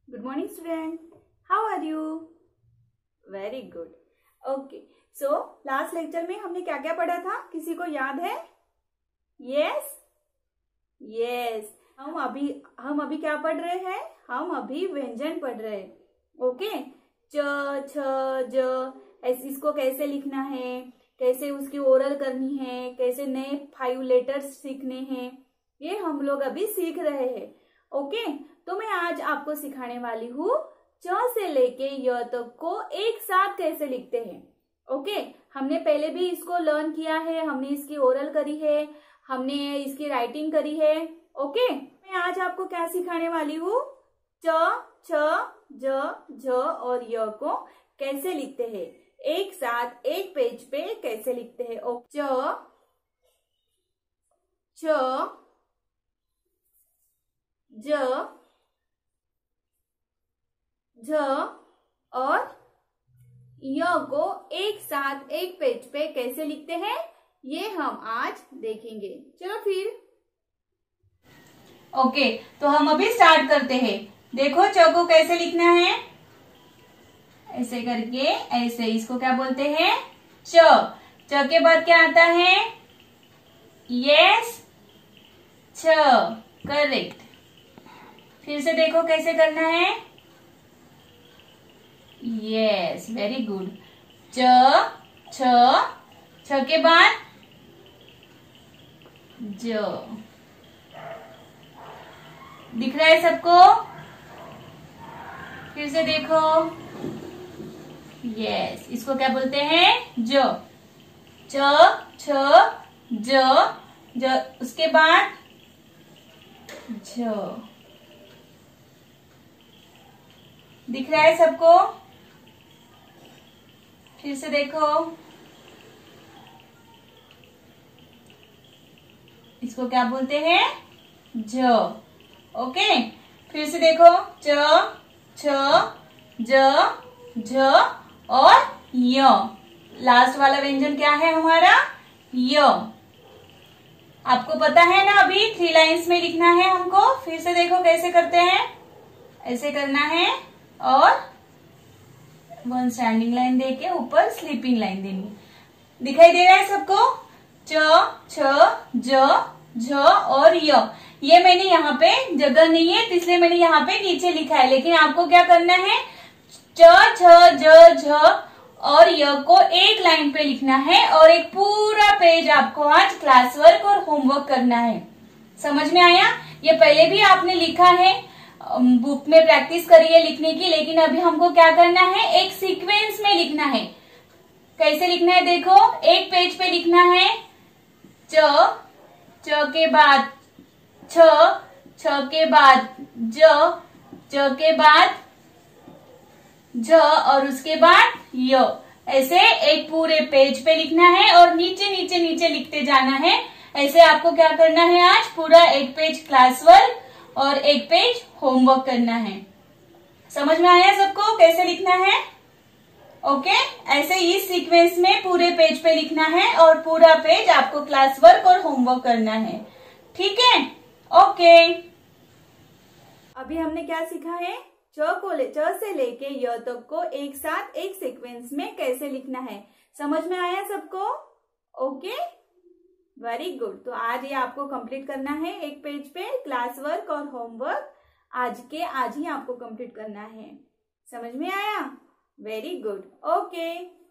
Good morning, student. How are you? Very good. Okay. So last lecture में हमने क्या क्या पढ़ा था? किसी को याद है? Yes. Yes. हम अभी क्या पढ़ रहे हैं? हम अभी व्यंजन पढ़ रहे हैं. ओके. च, छ, ज. इसको कैसे लिखना है? कैसे उसकी ओरल करनी है? कैसे नए 5 लेटर्स सीखने हैं? ये हम लोग अभी सीख रहे हैं. ओके. तो मैं आज आपको सिखाने वाली हूँ च से लेके य तक को एक साथ कैसे लिखते हैं. ओके. हमने पहले भी इसको लर्न किया है, हमने इसकी ओरल करी है, हमने इसकी राइटिंग करी है. ओके. मैं आज आपको क्या सिखाने वाली हूँ, च, छ, ज, झ और य को कैसे लिखते हैं, एक साथ एक पेज पे कैसे लिखते हैं. च, छ, ज, झ और य को एक साथ एक पेज पे कैसे लिखते हैं, ये हम आज देखेंगे. चलो फिर. ओके. तो हम अभी स्टार्ट करते हैं. देखो च को कैसे लिखना है, ऐसे करके, ऐसे. इसको क्या बोलते हैं, च. च के बाद क्या आता है, यस, छ. करेक्ट. फिर से देखो कैसे करना है, यस, वेरी गुड. च, छ, छ के बाद ज. दिख रहा है सबको? फिर से देखो, यस. इसको क्या बोलते हैं, ज. च, छ, ज, उसके बाद झ. दिख रहा है सबको? फिर से देखो, इसको क्या बोलते हैं, झ. ओके. फिर से देखो, च, छ, ज, झ और य. लास्ट वाला व्यंजन क्या है हमारा, य. आपको पता है ना, अभी 3 लाइन्स में लिखना है हमको. फिर से देखो कैसे करते हैं, ऐसे करना है और 1 स्टैंडिंग लाइन देके ऊपर स्लीपिंग लाइन देनी. दिखाई दे रहा है सबको? च, छ, ज, झ और य. ये मैंने यहाँ पे जगह नहीं है इसलिए मैंने यहाँ पे नीचे लिखा है, लेकिन आपको क्या करना है, च, छ, ज, झ और य को एक लाइन पे लिखना है और एक पूरा पेज आपको आज क्लास वर्क और होमवर्क करना है. समझ में आया? ये पहले भी आपने लिखा है, बुक में प्रैक्टिस करी है लिखने की, लेकिन अभी हमको क्या करना है, एक सीक्वेंस में लिखना है. कैसे लिखना है देखो, एक पेज पे लिखना है. च, च के बाद छ, छ के बाद ज, ज के बाद झ और उसके बाद य. ऐसे एक पूरे पेज पे लिखना है और नीचे नीचे नीचे लिखते जाना है. ऐसे आपको क्या करना है, आज पूरा एक पेज क्लास वर्क और एक पेज होमवर्क करना है. समझ में आया सबको कैसे लिखना है? ओके. ऐसे इस सीक्वेंस में पूरे पेज पे लिखना है और पूरा पेज आपको क्लास वर्क और होमवर्क करना है. ठीक है? ओके. अभी हमने क्या सीखा है, च से लेके य तक को एक साथ एक सीक्वेंस में कैसे लिखना है. समझ में आया सबको? ओके. Very good. तो आज ये आपको कंप्लीट करना है एक पेज पे क्लास वर्क और होमवर्क. आज ही आपको कंप्लीट करना है. समझ में आया? Very good. ओके.